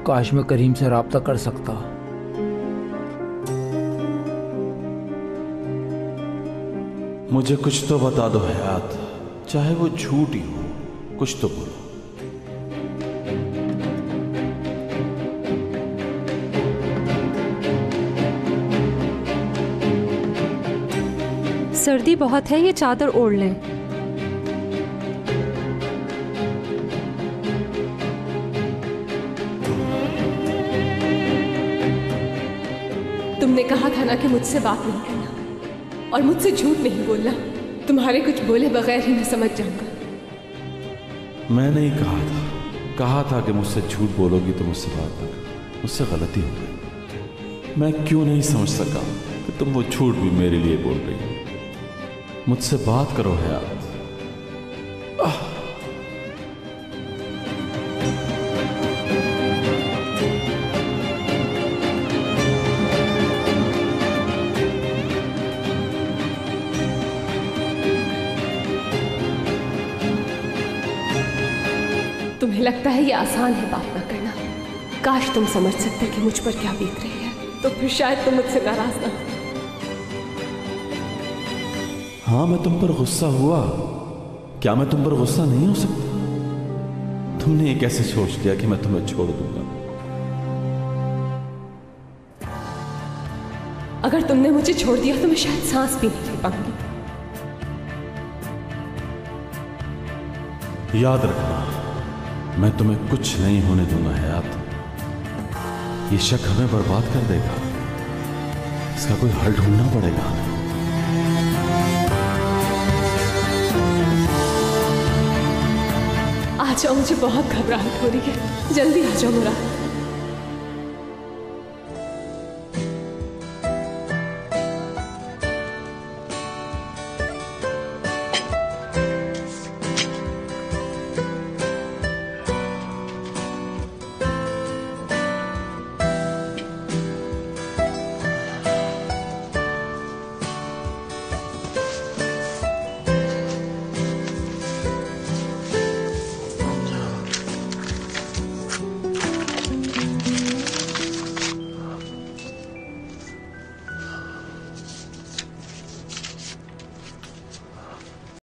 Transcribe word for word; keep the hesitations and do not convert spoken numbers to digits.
काश मैं करीम से राब्ता कर सकता। मुझे कुछ तो बता दो हयात, चाहे वो झूठ ही हो, कुछ तो बोलो। सर्दी बहुत है, ये चादर ओढ़ लें। तुमने कहा था ना कि मुझसे बात नहीं करना और मुझसे झूठ नहीं बोलना। तुम्हारे कुछ बोले बगैर ही मैं समझ जाऊंगा। मैंने ही कहा था, कहा था कि मुझसे झूठ बोलोगी तो मुझसे बात न करो। मुझसे गलती हो गई। मैं क्यों नहीं समझ सका कि तुम वो झूठ भी मेरे लिए बोल रही हो। मुझसे बात करो हयात। तुम्हें लगता है ये आसान है बात ना करना। काश तुम समझ सकते कि मुझ पर क्या बीत रही है, तो फिर शायद तुम मुझसे नाराज ना हो। हाँ, मैं तुम पर गुस्सा हुआ। क्या मैं तुम पर गुस्सा नहीं हो सकता? तुमने ये कैसे सोच लिया कि मैं तुम्हें छोड़ दूंगा? अगर तुमने मुझे छोड़ दिया तो मैं शायद सांस भी नहीं ले पाऊंगी। याद रखना, मैं तुम्हें कुछ नहीं होने दूंगा हयात। ये शक हमें बर्बाद कर देगा। इसका कोई हल ढूंढना पड़ेगा। आ जाओ, मुझे बहुत घबराहट हो रही है। जल्दी आ जाओ मुराद।